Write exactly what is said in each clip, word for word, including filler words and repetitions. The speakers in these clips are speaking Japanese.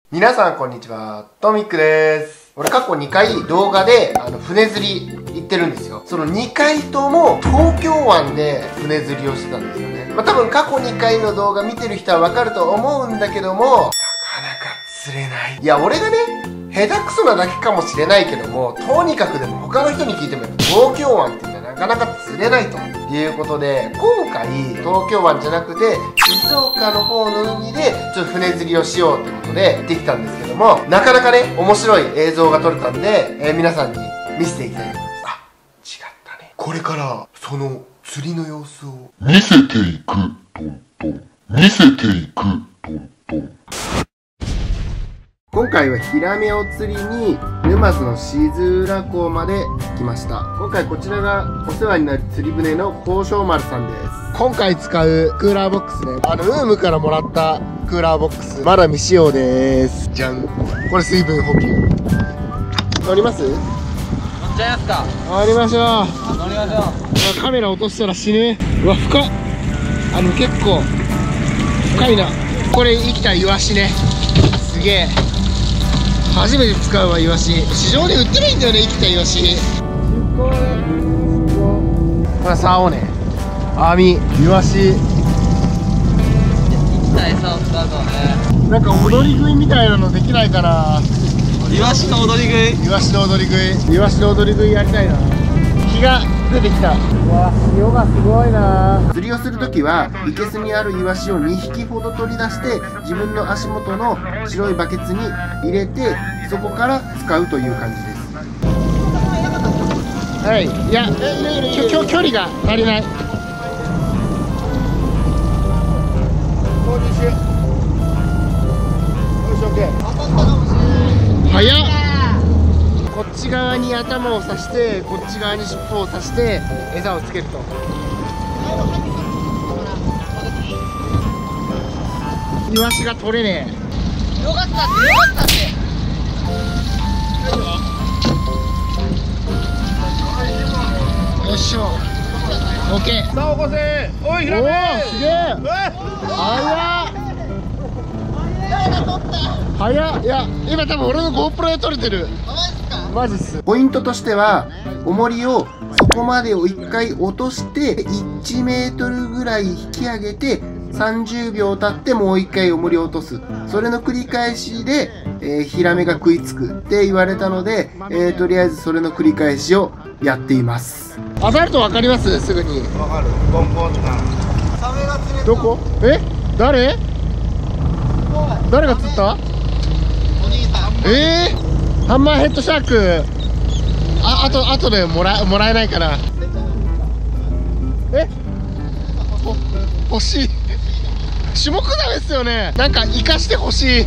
皆さんこんにちは、トミックです。俺過去にかい動画であの船釣り行ってるんですよ。そのにかいとも東京湾で船釣りをしてたんですよね。まあ多分過去にかいの動画見てる人はわかると思うんだけども、なかなか釣れない。いや俺がね、下手くそなだけかもしれないけども、とにかくでも他の人に聞いても東京湾ってなかなか釣れないということで、今回東京湾じゃなくて静岡の方の海でちょっと船釣りをしようってことで行ってきたんですけども、なかなかね面白い映像が撮れたんで、えー、皆さんに見せていきたいと思います。あ、違ったね。これからその釣りの様子を見せていくトントン、見せていくトントン。 今回はヒラメを釣りに沼津の静浦港まで来ました。今回こちらがお世話になる釣り船の交渉丸さんです。今回使うクーラーボックスね、あのウームからもらったクーラーボックスまだ未使用です。じゃん。これ水分補給乗ります？乗っちゃいますか。 乗りましょう。 乗りましょう。カメラ落としたら死ぬ。うわ深っ。あの結構深いな。これ生きたイワシね。すげえ、初めて使うわ、イワシ。市場で売ってないんだよね、生きたイワシ。これ竿ね、網、イワシ。 生きた餌を使うとね、 なんか踊り食いみたいなのできないかな。 イワシの踊り食い。 イワシの踊り食い、イワシの踊り食いやりたいな。日が出てきた。うわ、潮がすごいな。釣りをするときは生けすにあるイワシをにひきほど取り出して、自分の足元の白いバケツに入れて、そこから使うという感じです。はい、いや、きょ距離が足りない。早っ。こっち側に頭を刺して、こっち側に尻尾を刺して餌をつけると。イワシが取れねえ。 よかったって、よかったって。 よいしょ。オッケー。 さあ起こせ。おいヒラメ。 おお、すげえ。早っ。早っ。いや今多分俺の ゴープロ で撮れてる。マジっす。ポイントとしては、重りをそこまでをいっかい落としていちメートルぐらい引き上げて、さんじゅうびょう経ってもういっかい重りを落とす、それの繰り返しで、えー、ヒラメが食いつくって言われたので、えー、とりあえずそれの繰り返しをやっています。当たると分かります？すぐにわかる。ボンボンとか。サメが釣れた。 どこ？え？誰？誰が釣った？ お兄さん。 えー、ハンマーヘッドシャーク。あ、あと、あとでもら、もらえないかな。え？ほ、欲しい。下クザメですよね。なんか生かしてほしい。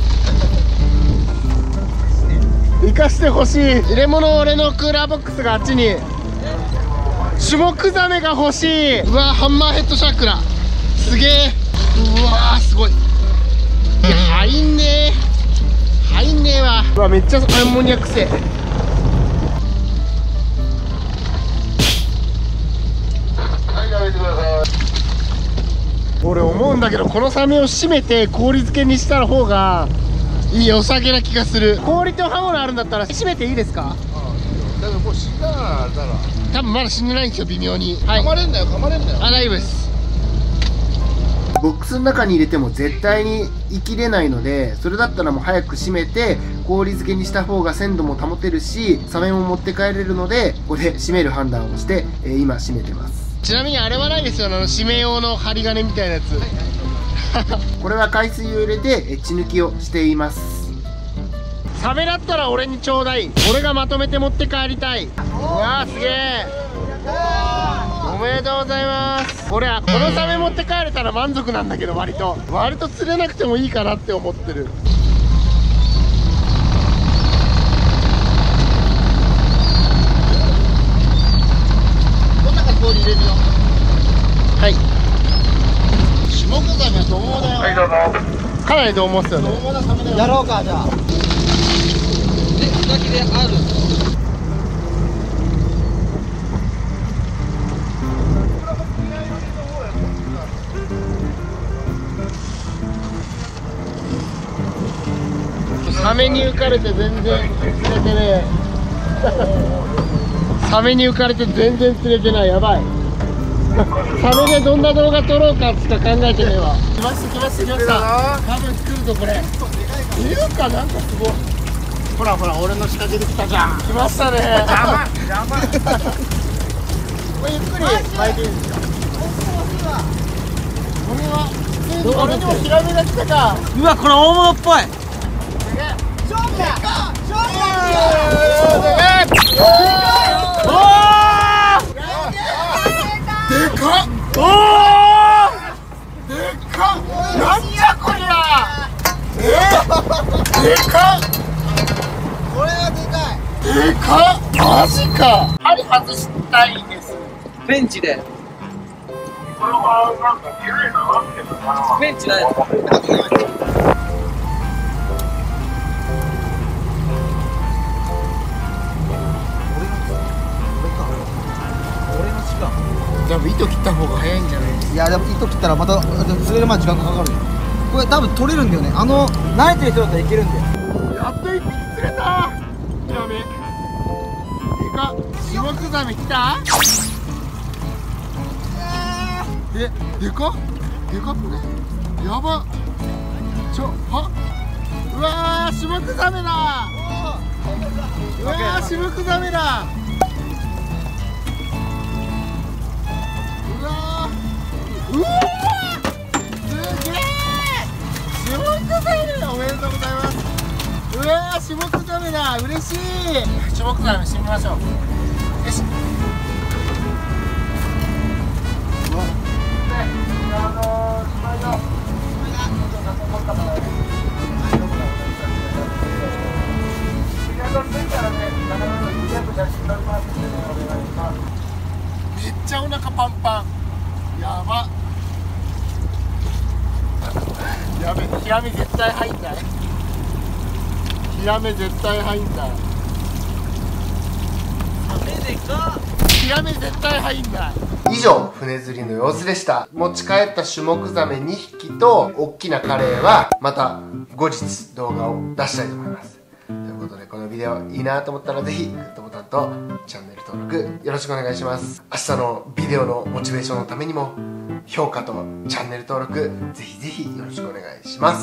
生かしてほしい。入れ物、俺のクーラーボックスがあっちに。下クザメが欲しい。うわ、ハンマーヘッドシャークだ。すげえ。うわー、すごい。いや、入んねえ。入んねえわ。うわ、めっちゃアンモニアくせえ。俺思うんだけど、このサメを締めて氷漬けにした方がいいお酒な気がする。氷と刃物あるんだったら締めていいですか？ だからもう死んだらあれだな。 多分まだ死んでないんですよ、微妙に。はい、 噛まれんだよ、噛まれんだよ。 あ、大丈夫です。ボックスの中に入れても絶対に生きれないので、それだったらもう早く締めて氷漬けにした方が鮮度も保てるし、サメも持って帰れるので、ここで締める判断をして、えー、今締めてます。ちなみにあれはないですよ、あの締め用の針金みたいなやつ。これは海水を入れて血抜きをしています。サメだったら俺にちょうだい。俺がまとめて持って帰りたい。うわー、すげえ。おめでとうございます。俺はこのサメ持って帰れたら満足なんだけど、割と割と釣れなくてもいいかなって思ってる。 この中に氷入れるよ。 はい、 下クザメはどうもだよ。はい、どうぞ。 かなりどう思ってたよね。 どうもだサメだよ。やろうか、じゃあ。 え、下着であるの？ サメに浮かれて全然釣れてねえサメに浮かれて全然釣れてない。やばいサメでどんな動画撮ろうかしか考えてねえわ。来ました来ました来ました。多分来るぞこれ。いるかなんかすごい。ほらほら俺の仕掛けできたじゃん。来ましたね。邪魔邪魔これゆっくり巻いていいんですよ。これは俺にもヒラメが来たか。 うわこれ大物っぽい。 勝負だ勝負だおーでかっ。おーでかっ。なんじゃこりゃ。えでかっ。 これはでかい。 でかっ。マジか。針外したいです。 ベンチでベンチないじゃあ糸切った方が早いんじゃないですか。 いやでも糸切ったらまた釣れるまで時間がかかるよ。これ多分取れるんだよね。あの慣れてる人だったらいけるんだよ。 やっと一匹釣れた。ヒラメでかっ。シュモクザメ来た。えでかっでかくね。やばちょはうわーシュモクザメだ。うわーシュモクザメだ。うわーうわーすげえシュモクザメだ。おめでとうございます。うわーシュモクザメだ。嬉しい。シュモクザメしてみましょう。よし。うわあのー、しまいよ。めっちゃお腹パンパン。やば。やべ、ヒラメ絶対入んない。ヒラメ絶対入んない。ヒラメ絶対入んない。以上、船釣りの様子でした。持ち帰ったシュモクザメにひきと大きなカレイはまた後日動画を出したいと思います。ということでこのビデオいいなと思ったらぜひグッドボタンとチャンネル登録よろしくお願いします。明日のビデオのモチベーションのためにも評価とチャンネル登録ぜひぜひよろしくお願いします。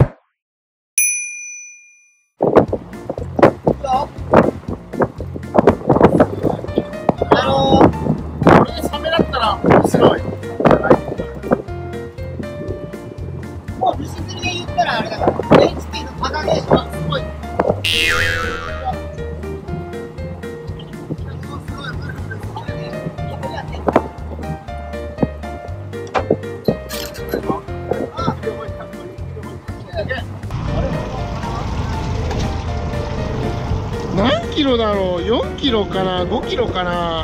あのー、 これでサメだったら面白い。 もうミス釣りで言ったらあれだから、エイチピー の高値はすごい。何キロだろう。よんキロかな、ごキロかな。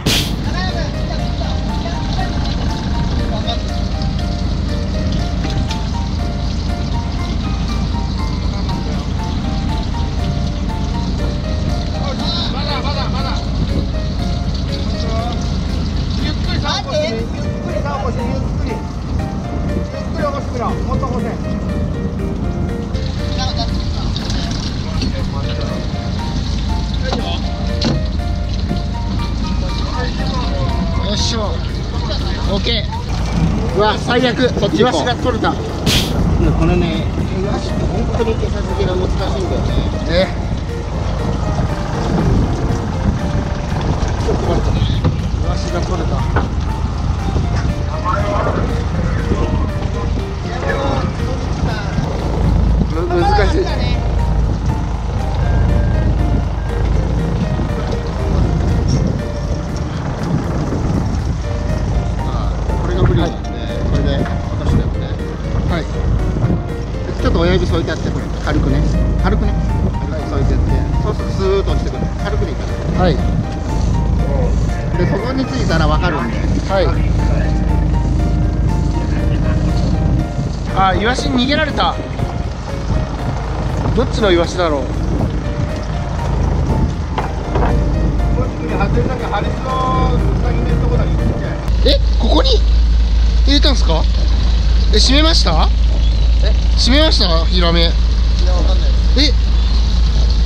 よっしょ、オッケー。うわ、最悪、イワシが取れた。 これね、イワシって本当に餌付けが難しいんだよね。 ね、イワシが取れた。む難しい。 ちょっと親指添えてあって、これ軽くね、軽くね、軽く添えてやって、そうするとスーッと落ちてくる。軽くでいいから。 はい。 で、そこについたら分かるんで。 はい。あ、イワシに逃げられた。どっちのイワシだろう。え、ここに入れたんですか。え、閉めました。え、閉めましたヒラメ。 いや、分かんないです。 え